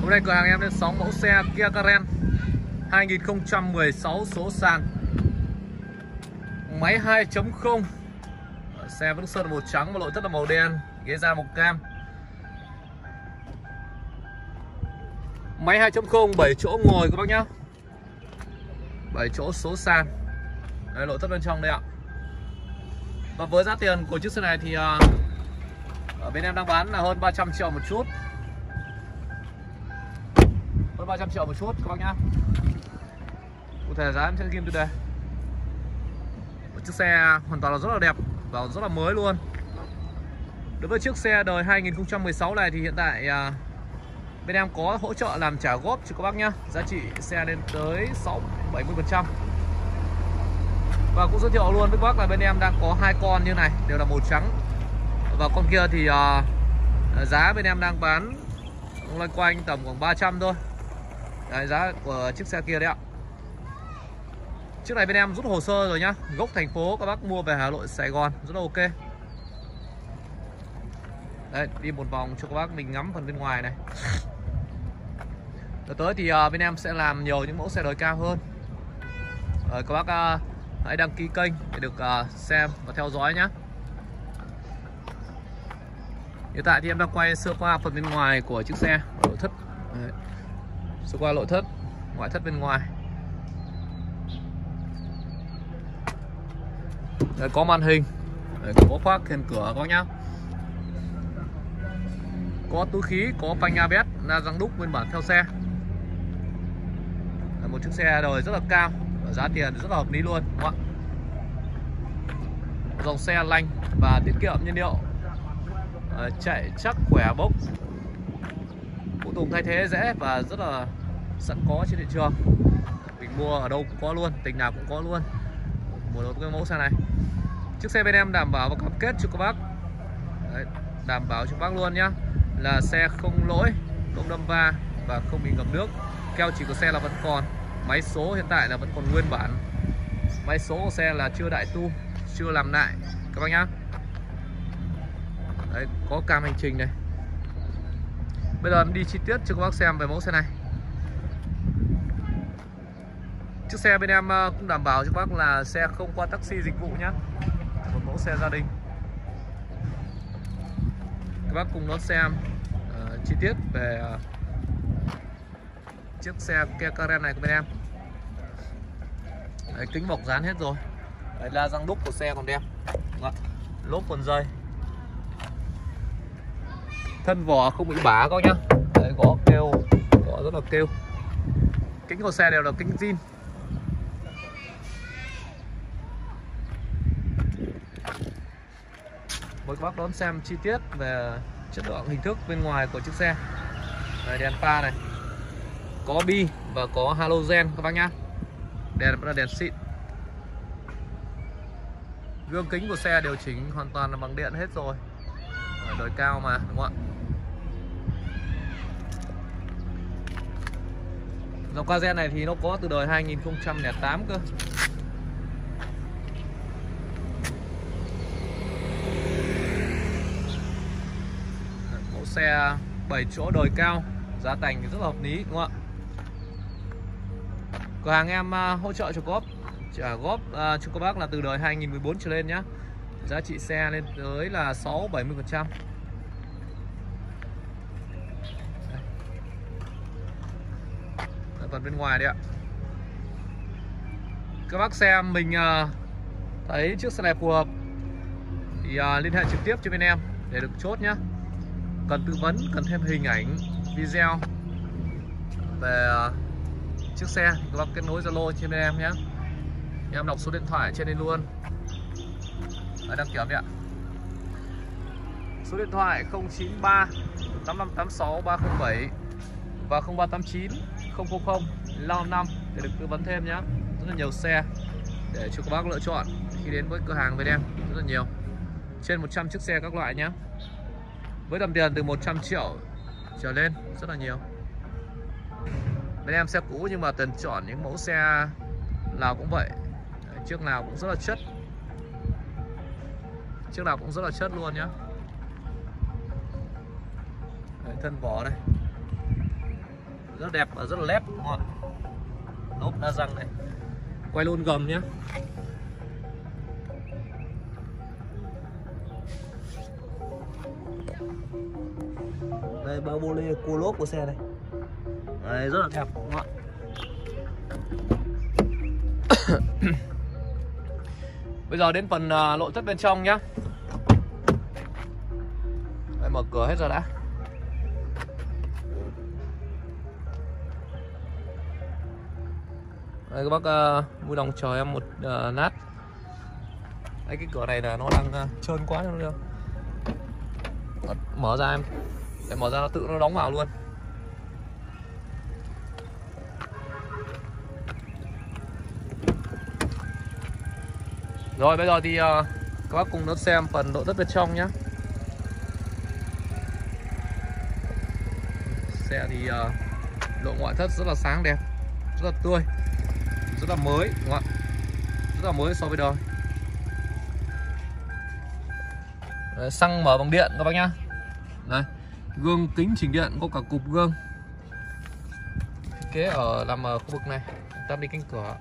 Hôm nay cửa hàng em lên 6 mẫu xe Kia Carens 2016 số sàn. Máy 2.0. Xe vẫn sơn màu trắng và nội thất là màu đen, ghế da màu cam. Máy 2.0 7 chỗ ngồi các bác nhá. 7 chỗ số sàn. Đây, nội thất bên trong đây ạ. Và với giá tiền của chiếc xe này thì ở bên em đang bán là hơn 300 triệu một chút. Hơn 300 triệu một chút các bác nhá. Cụ thể giá em sẽ ghi từ đây. Một chiếc xe hoàn toàn là rất là đẹp và rất là mới luôn. Đối với chiếc xe đời 2016 này thì hiện tại bên em có hỗ trợ làm trả góp cho các bác nhá. Giá trị xe lên tới 60-70%. Và cũng giới thiệu luôn với các bác là bên em đang có 2 con như này, đều là màu trắng. Và con kia thì giá bên em đang bán loanh quanh tầm khoảng 300 thôi. Đấy, giá của chiếc xe kia đấy ạ. Chiếc này bên em rút hồ sơ rồi nhá. Gốc thành phố, các bác mua về Hà Nội, Sài Gòn rất là ok. Đây, đi một vòng cho các bác mình ngắm phần bên ngoài này. Tới tới thì bên em sẽ làm nhiều những mẫu xe đời cao hơn. Các bác hãy đăng ký kênh để được xem và theo dõi nhé. Hiện tại thì em đang quay sơ qua phần bên ngoài của chiếc xe, nội thất. Đấy. Sơ qua nội thất, ngoại thất bên ngoài. Đấy, có màn hình. Đấy, có khoác kèn cửa các bác nhá. Có túi khí, có phanh ABS, la răng đúc nguyên bản theo xe. Là một chiếc xe đời rất là cao và giá tiền rất là hợp lý luôn, đúng không ạ? Dòng xe lành và tiết kiệm nhiên liệu, chạy chắc, khỏe, bốc. Phụ tùng thay thế dễ và rất là sẵn có trên thị trường. Mình mua ở đâu cũng có luôn, tỉnh nào cũng có luôn. Một cái mẫu xe này. Chiếc xe bên em đảm bảo và cam kết cho các bác. Đấy, đảm bảo cho các bác luôn nhá, là xe không lỗi, không đâm va và không bị ngập nước. Keo chỉ của xe là vẫn còn. Máy số hiện tại là vẫn còn nguyên bản. Máy số của xe là chưa đại tu, chưa làm lại các bác nhá. Đấy, có cam hành trình này. Bây giờ em đi chi tiết cho các bác xem về mẫu xe này. Chiếc xe bên em cũng đảm bảo cho các bác là xe không qua taxi dịch vụ nhá. Một mẫu xe gia đình. Các bác cùng đón xem chi tiết về chiếc xe Kia Carens này của bên em. Đấy, kính bọc dán hết rồi. Đấy, la răng đúc của xe còn đẹp. Lốp còn dày. Thân vỏ không bị bá các nhá. Đấy, có kêu, có rất là kêu. Kính của xe đều là kính zin. Mời các bác đón xem chi tiết về chất lượng hình thức bên ngoài của chiếc xe. Đây, đèn pha này, có bi và có halogen các bác nhá. Đèn vẫn là đèn xịn. Gương kính của xe điều chỉnh hoàn toàn là bằng điện hết rồi. Đời cao mà, đúng không ạ? Dòng Carens này thì nó có từ đời 2008 cơ. Mẫu xe 7 chỗ đời cao, giá thành rất là hợp lý, đúng không ạ? Cửa hàng em hỗ trợ cho góp, trả góp cho các bác là từ đời 2014 trở lên nhá. Giá trị xe lên tới là 60-70%. Phần bên ngoài đấy ạ. Các bác xem mình thấy chiếc xe này phù hợp thì liên hệ trực tiếp cho bên em để được chốt nhá. Cần tư vấn, cần thêm hình ảnh, video về chiếc xe thì các bác kết nối Zalo trên bên em nhé. Em đọc số điện thoại trên đây luôn. Đăng kiểm đấy ạ. Số điện thoại 093 8586 307 và 0389 000 555 để được tư vấn thêm nhé. Rất là nhiều xe để cho các bác lựa chọn khi đến với cửa hàng bên em, rất là nhiều. Trên 100 chiếc xe các loại nhé. Với tầm tiền từ 100 triệu trở lên, rất là nhiều. Bên em xe cũ nhưng mà Tần chọn những mẫu xe nào cũng vậy. Chiếc nào cũng rất là chất. Chiếc nào cũng rất là chất luôn nhá. Đấy, thân vỏ đây. rất đẹp và rất là lép, đúng không ạ? Lốp đa răng này. Quay luôn gầm nhé. Đây bao bô lê cua lốp của xe này. Đấy, rất là đẹp, đúng không ạ? Bây giờ đến phần nội thất bên trong nhá. Đây, mở cửa hết rồi đã. Đây, các bác vui lòng chờ em một lát. Đây, cái cửa này là nó đang trơn quá cho nó mở ra em. Để mở ra nó tự nó đóng vào luôn. Rồi bây giờ thì các bác cùng nó xem phần nội thất bên trong nhé. Xe thì lộ ngoại thất rất là sáng đẹp, rất là tươi, rất là mới, đúng không ạ? Rất là mới so với đời. Đấy, xăng mở bằng điện các bác nhá. Đây, gương kính chỉnh điện có cả cụp gương. Thiết kế nằm ở khu vực này. Tắt đi cánh cửa.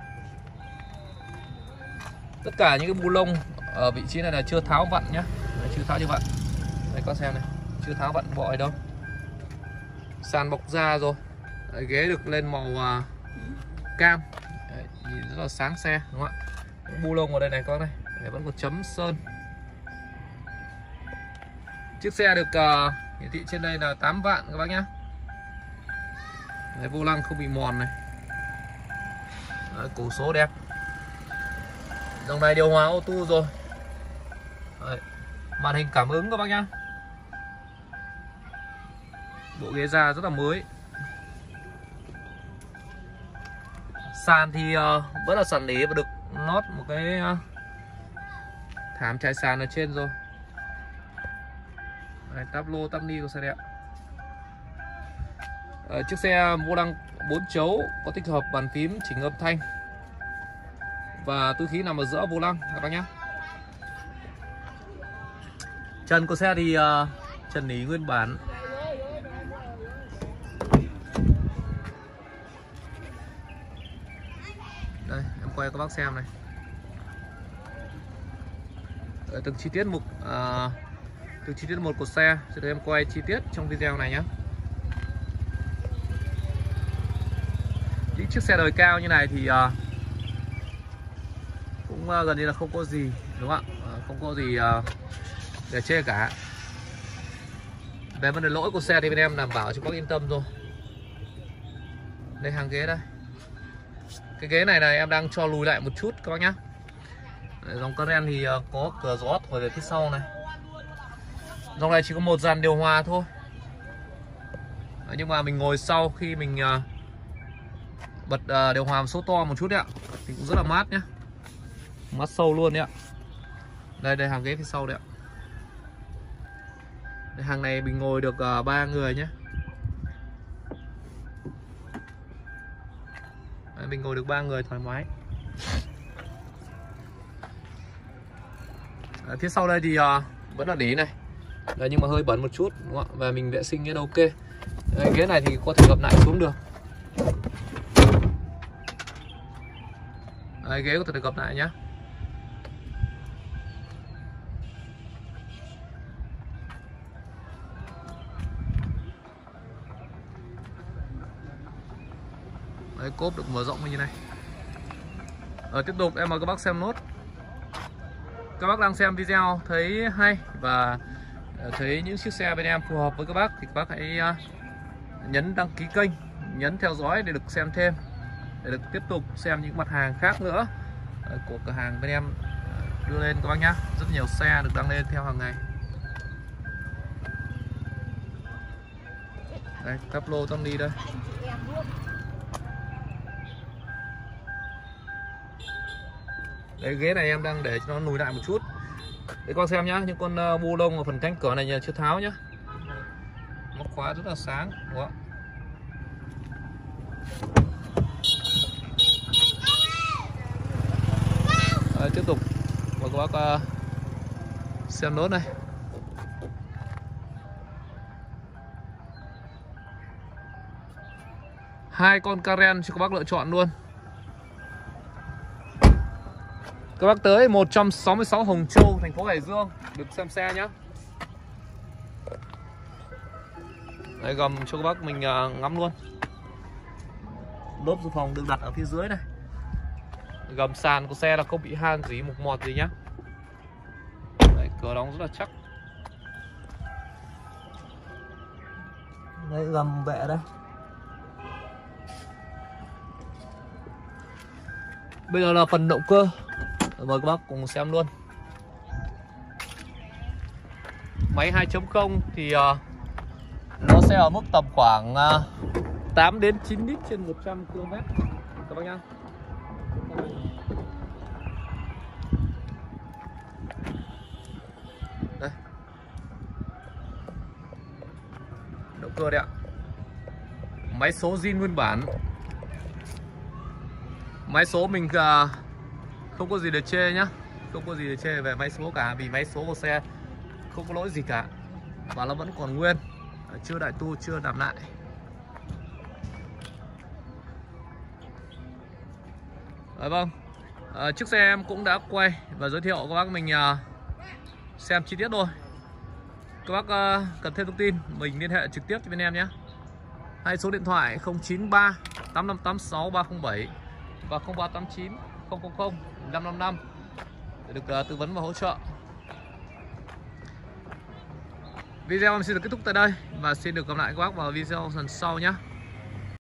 Tất cả những cái bu lông ở vị trí này là chưa tháo vặn nhá. Đấy, chưa tháo chưa vặn. Đây các xem này, chưa tháo vặn bọi đâu. Sàn bọc da rồi. Đấy, ghế được lên màu cam. Đấy, nhìn rất là sáng xe, đúng không ạ? Bu lông ở đây này có này, đây vẫn còn chấm sơn. Chiếc xe được hiển thị trên đây là 8 vạn các bác nhá. Đấy, vô lăng không bị mòn này. Đấy, cổ số đẹp. Dòng này điều hòa auto rồi. Đấy, màn hình cảm ứng các bác nhá. Bộ ghế da rất là mới. Sàn thì vẫn là sàn nỉ và được lót một cái thảm trải sàn ở trên rồi. Đây, táp lô táp ni của xe đẹp. Chiếc xe vô lăng 4 chấu có tích hợp bàn phím chỉnh âm thanh và túi khí nằm ở giữa vô lăng các bác nhé. Trần của xe thì trần nỉ nguyên bản. Đây em quay các bác xem này. Từng chi tiết mục từng chi tiết một của xe sẽ được em quay chi tiết trong video này nhé. Những chiếc xe đời cao như này thì cũng gần như là không có gì, đúng không ạ? Không có gì để chê cả. Về vấn đề lỗi của xe thì bên em đảm bảo cho các bác yên tâm rồi. Đây hàng ghế đây. Cái ghế này em đang cho lùi lại một chút các bác nhá. Dòng Karen thì có cửa gió thổi về phía sau này. Dòng này chỉ có một dàn điều hòa thôi. Nhưng mà mình ngồi sau khi mình bật điều hòa số to một chút đấy ạ, thì cũng rất là mát nhá. Mát sâu luôn đấy ạ. Đây hàng ghế phía sau đấy ạ. Đây, hàng này mình ngồi được 3 người nhé. Đây, mình ngồi được 3 người thoải mái. Phía sau đây thì vẫn là đỉ này. Đấy, nhưng mà hơi bẩn một chút, đúng không ạ? Và mình vệ sinh cái ok. Đấy, ghế này thì có thể gập lại xuống được. Đấy, ghế có thể gập lại nhé. Đấy, cốp được mở rộng như này. Tiếp tục em mời các bác xem nốt. Các bác đang xem video thấy hay và thấy những chiếc xe bên em phù hợp với các bác thì các bác hãy nhấn đăng ký kênh, nhấn theo dõi để được xem thêm, để được tiếp tục xem những mặt hàng khác nữa của cửa hàng bên em đưa lên các bác nhá. Rất nhiều xe được đăng lên theo hàng ngày. Đây, cáp lô tâm đi đây. Đấy, ghế này em đang để cho nó lùi lại một chút để con xem nhá. Những con bu lông ở phần cánh cửa này chưa tháo nhá. Móc khóa rất là sáng, đúng không? Đấy, tiếp tục mời các bác xem nốt này. Hai con Karen cho các bác lựa chọn luôn. Các bác tới 166 Hồng Châu, thành phố Hải Dương được xem xe nhé. Đây, gầm cho các bác mình ngắm luôn. Lốp dự phòng được đặt ở phía dưới này. Gầm sàn của xe là không bị han gì, mục mọt gì nhá. Đấy, cửa đóng rất là chắc. Đây, gầm vệ đây. Bây giờ là phần động cơ. Mời các bác cùng xem luôn. Máy 2.0 thì nó sẽ ở mức tầm khoảng 8 đến 9 lít trên 100 km các bác nhá. Đây. Động cơ đấy ạ. Máy số zin nguyên bản. Máy số mình không có gì để chê nhá. Không có gì để chê về máy số cả, vì máy số của xe không có lỗi gì cả. Và nó vẫn còn nguyên, chưa đại tu, chưa làm lại. Vâng, chiếc xe em cũng đã quay và giới thiệu các bác mình xem chi tiết rồi. Các bác cần thêm thông tin mình liên hệ trực tiếp cho bên em nhé. Hai số điện thoại 093 8586 307 và 0389 000 555 để được tư vấn và hỗ trợ. Video em xin được kết thúc tại đây và xin được gặp lại các bác vào video lần sau nhé.